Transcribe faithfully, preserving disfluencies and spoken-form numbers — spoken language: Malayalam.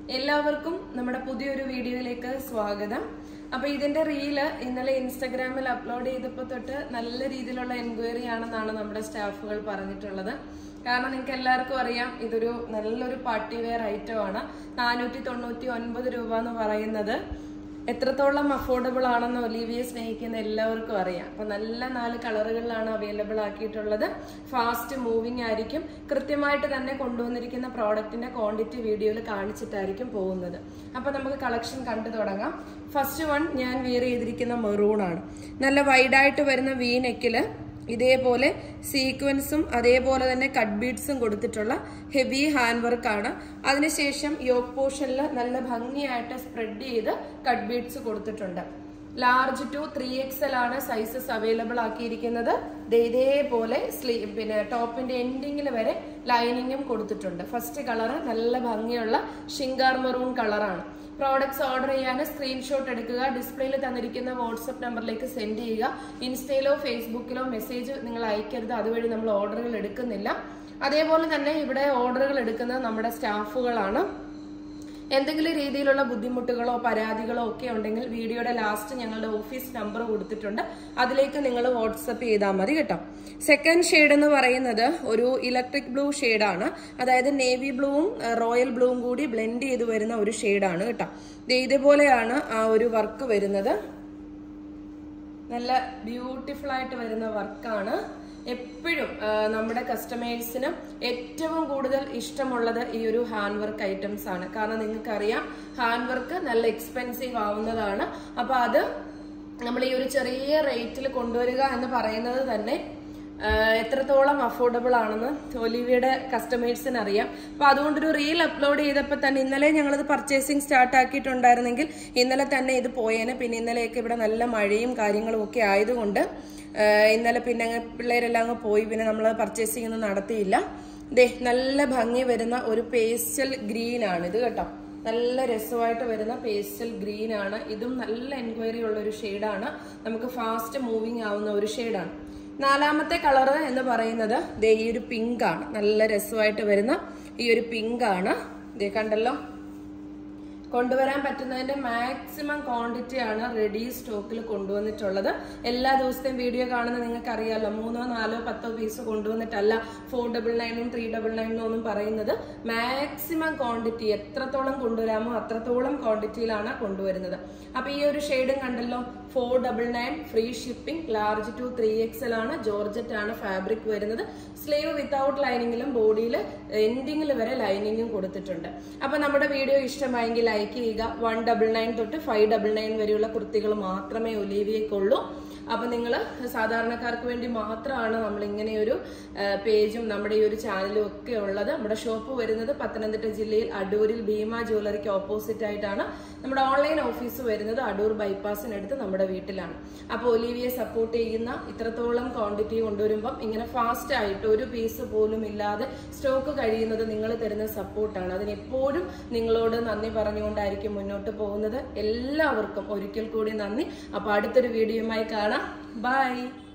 എല്ലാവർക്കും നമ്മുടെ പുതിയൊരു വീഡിയോയിലേക്ക് സ്വാഗതം. അപ്പോൾ ഇതിന്റെ റീല് ഇന്നലെ ഇൻസ്റ്റാഗ്രാമിൽ അപ്ലോഡ് ചെയ്തപ്പോൾ തൊട്ട് നല്ല രീതിയിലുള്ള എൻക്വയറി ആണെന്നാണ് നമ്മുടെ സ്റ്റാഫുകൾ പറഞ്ഞിട്ടുള്ളത്. കാരണം നിങ്ങൾക്ക് എല്ലാവർക്കും അറിയാം, ഇതൊരു നല്ലൊരു പാർട്ടി വെയർ ഐറ്റം ആണ്. നാനൂറ്റി തൊണ്ണൂറ്റി ഒൻപത് രൂപ എന്ന് പറയുന്നത് എത്രത്തോളം അഫോർഡബിൾ ആണെന്ന് ഒലിവിയെ സ്നേഹിക്കുന്ന എല്ലാവർക്കും അറിയാം. അപ്പൊ നല്ല നാല് കളറുകളിലാണ് അവൈലബിൾ ആക്കിയിട്ടുള്ളത്. ഫാസ്റ്റ് മൂവിങ് ആയിരിക്കും. കൃത്യമായിട്ട് തന്നെ കൊണ്ടുവന്നിരിക്കുന്ന പ്രോഡക്റ്റിന്റെ ക്വാണ്ടിറ്റി വീഡിയോയിൽ കാണിച്ചിട്ടായിരിക്കും പോകുന്നത്. അപ്പൊ നമുക്ക് കളക്ഷൻ കണ്ടു തുടങ്ങാം. ഫസ്റ്റ് വൺ ഞാൻ വെയർ ചെയ്തിരിക്കുന്ന മെറൂൺ ആണ്. നല്ല വൈഡായിട്ട് വരുന്ന വി നെക്കില് ഇതേപോലെ സീക്വൻസും അതേപോലെ തന്നെ കട്ട് ബീഡ്സും കൊടുത്തിട്ടുള്ള ഹെവി ഹാൻഡ് വർക്ക് ആണ്. അതിനുശേഷം യോക്ക് പോർഷനിൽ നല്ല ഭംഗിയായിട്ട് സ്പ്രെഡ് ചെയ്ത് കട്ട് ബീഡ്സ് കൊടുത്തിട്ടുണ്ട്. Large two three X L ആണ് സൈസസ് അവൈലബിൾ ആക്കിയിരിക്കുന്നത്. ഇതേപോലെ സ്ലീവ് പിന്നെ ടോപ്പിന്റെ എൻഡിങ്ങിൽ വരെ ലൈനിങ്ങും കൊടുത്തിട്ടുണ്ട്. ഫസ്റ്റ് കളറ് നല്ല ഭംഗിയുള്ള ഷിങ്കാർ മെറൂൺ കളറാണ്. പ്രോഡക്ട്സ് ഓർഡർ ചെയ്യാൻ സ്ക്രീൻഷോട്ട് എടുക്കുക, ഡിസ്പ്ലേയിൽ തന്നിരിക്കുന്ന വാട്സ്ആപ്പ് നമ്പറിലേക്ക് സെൻഡ് ചെയ്യുക. ഇൻസ്റ്റയിലോ ഫേസ്ബുക്കിലോ മെസ്സേജ് നിങ്ങൾ അയക്കരുത്, അതുവഴി നമ്മൾ ഓർഡറുകൾ എടുക്കുന്നില്ല. അതേപോലെ തന്നെ ഇവിടെ ഓർഡറുകൾ എടുക്കുന്നത് നമ്മുടെ സ്റ്റാഫുകളാണ്. എന്തെങ്കിലും രീതിയിലുള്ള ബുദ്ധിമുട്ടുകളോ പരാതികളോ ഒക്കെ ഉണ്ടെങ്കിൽ വീഡിയോയുടെ ലാസ്റ്റ് ഞങ്ങളുടെ ഓഫീസ് നമ്പർ കൊടുത്തിട്ടുണ്ട്, അതിലേക്ക് നിങ്ങൾ വാട്സപ്പ് ചെയ്താൽ മതി കേട്ടോ. സെക്കൻഡ് ഷെയ്ഡ് എന്ന് പറയുന്നത് ഒരു ഇലക്ട്രിക് ബ്ലൂ ഷെയ്ഡാണ്. അതായത് നേവി ബ്ലൂവും റോയൽ ബ്ലൂവും കൂടി ബ്ലെൻഡ് ചെയ്ത് വരുന്ന ഒരു ഷെയ്ഡാണ് കേട്ടോ. ഇതേപോലെയാണ് ആ ഒരു വർക്ക് വരുന്നത്. നല്ല ബ്യൂട്ടിഫുൾ ആയിട്ട് വരുന്ന വർക്കാണ്. എപ്പോഴും നമ്മുടെ കസ്റ്റമേഴ്സിന് ഏറ്റവും കൂടുതൽ ഇഷ്ടമുള്ളത് ഈ ഒരു ഹാൻഡ് വർക്ക് ഐറ്റംസ് ആണ്. കാരണം നിങ്ങൾക്കറിയാം, ഹാൻഡ് വർക്ക് നല്ല എക്സ്പെൻസീവ് ആവുന്നതാണ്. അപ്പൊ അത് നമ്മൾ ഈ ഒരു ചെറിയ റേറ്റിൽ കൊണ്ടുവരിക എന്ന് പറയുന്നത് തന്നെ എത്രത്തോളം അഫോർഡബിൾ ആണെന്ന് ഒലിവിയുടെ കസ്റ്റമേഴ്സിന് അറിയാം. അപ്പൊ അതുകൊണ്ടൊരു റീൽ അപ്ലോഡ് ചെയ്തപ്പോൾ തന്നെ ഇന്നലെ ഞങ്ങളിത് പർച്ചേസിങ് സ്റ്റാർട്ട് ആക്കിയിട്ടുണ്ടായിരുന്നെങ്കിൽ ഇന്നലെ തന്നെ ഇത് പോയേനെ. പിന്നെ ഇന്നലെയൊക്കെ ഇവിടെ നല്ല മഴയും കാര്യങ്ങളും ഒക്കെ ആയതുകൊണ്ട് ഇന്നലെ പിന്നെ അങ്ങ് പിള്ളേരെല്ലാം അങ്ങ് പോയി, പിന്നെ നമ്മൾ പർച്ചേസിംഗ് ഒന്നും നടത്തിയില്ല. ദേ നല്ല ഭംഗി വരുന്ന ഒരു പേസ്റ്റൽ ഗ്രീൻ ആണ് ഇത് കേട്ടോ. നല്ല രസമായിട്ട് വരുന്ന പേസ്റ്റൽ ഗ്രീൻ ആണ്. ഇതും നല്ല എൻക്വയറി ഉള്ള ഒരു ഷെയ്ഡാണ്. നമുക്ക് ഫാസ്റ്റ് മൂവിങ് ആവുന്ന ഒരു ഷെയ്ഡാണ്. നാലാമത്തെ കളറ് എന്ന് പറയുന്നത് ദേ ഈ ഒരു പിങ്ക് ആണ്. നല്ല രസമായിട്ട് വരുന്ന ഈ ഒരു പിങ്ക് ആണ്. ദേ കണ്ടല്ലോ, കൊണ്ടുവരാൻ പറ്റുന്നതിന്റെ മാക്സിമം ക്വാണ്ടിറ്റി ആണ് റെഡി സ്റ്റോക്കിൽ കൊണ്ടുവന്നിട്ടുള്ളത്. എല്ലാ ദിവസത്തെയും വീഡിയോ കാണുന്ന നിങ്ങൾക്ക് അറിയാമല്ലോ, മൂന്നോ നാലോ പത്തോ പീസ് കൊണ്ടുവന്നിട്ടല്ല ഫോർ ഡബിൾ നയനും ത്രീ ഡബിൾ നയനും ഒന്നും പറയുന്നത്. മാക്സിമം ക്വാണ്ടിറ്റി എത്രത്തോളം കൊണ്ടുവരാമോ അത്രത്തോളം ക്വാണ്ടിറ്റിയിലാണ് കൊണ്ടുവരുന്നത്. അപ്പൊ ഈ ഒരു ഷെയ്ഡും കണ്ടല്ലോ, four double nine free shipping, large two three X L ആണ്. ജോർജറ്റ് ആണ് ഫാബ്രിക് വരുന്നത്. സ്ലീവ് വിത്തൗട്ട് ലൈനിങ്ങിലും ബോഡിയിൽ എൻഡിങ്ങിൽ വരെ ലൈനിങ്ങും കൊടുത്തിട്ടുണ്ട്. അപ്പൊ നമ്മുടെ വീഡിയോ ഇഷ്ടമായെങ്കിൽ ലൈക്ക് ചെയ്യുക. വൺ ഡബിൾ നയൻ തൊട്ട് ഫൈവ് ഡബിൾ നയൻ വരെയുള്ള കുർത്തികൾ മാത്രമേ ഒലിവിയക്കുള്ളൂ. അപ്പൊ നിങ്ങൾ സാധാരണക്കാർക്ക് വേണ്ടി മാത്രമാണ് നമ്മൾ ഇങ്ങനെയൊരു പേജും നമ്മുടെ ഈ ഒരു ചാനലും ഒക്കെ ഉള്ളത്. നമ്മുടെ ഷോപ്പ് വരുന്നത് പത്തനംതിട്ട ജില്ലയിൽ അടൂരിൽ ഭീമ ജ്വല്ലറിക്ക് ഓപ്പോസിറ്റ് ആയിട്ടാണ്. നമ്മുടെ ഓൺലൈൻ ഓഫീസ് വരുന്നത് അടൂർ ബൈപ്പാസിനടുത്ത് നമ്മുടെ വീട്ടിലാണ്. അപ്പോൾ ഒലിവിയെ സപ്പോർട്ട് ചെയ്യുന്ന ഇത്രത്തോളം ക്വാണ്ടിറ്റി കൊണ്ടുവരുമ്പം ഇങ്ങനെ ഫാസ്റ്റ് ആയിട്ട് ഒരു പീസ് പോലും ഇല്ലാതെ സ്റ്റോക്ക് കഴിയുന്നത് നിങ്ങൾ തരുന്ന സപ്പോർട്ടാണ്. അതിനെപ്പോഴും നിങ്ങളോട് നന്ദി പറഞ്ഞുകൊണ്ടായിരിക്കും മുന്നോട്ട് പോകുന്നത്. എല്ലാവർക്കും ഒരിക്കൽ കൂടി നന്ദി. അപ്പൊ അടുത്തൊരു വീഡിയോയുമായി കാണാം. ബൈ.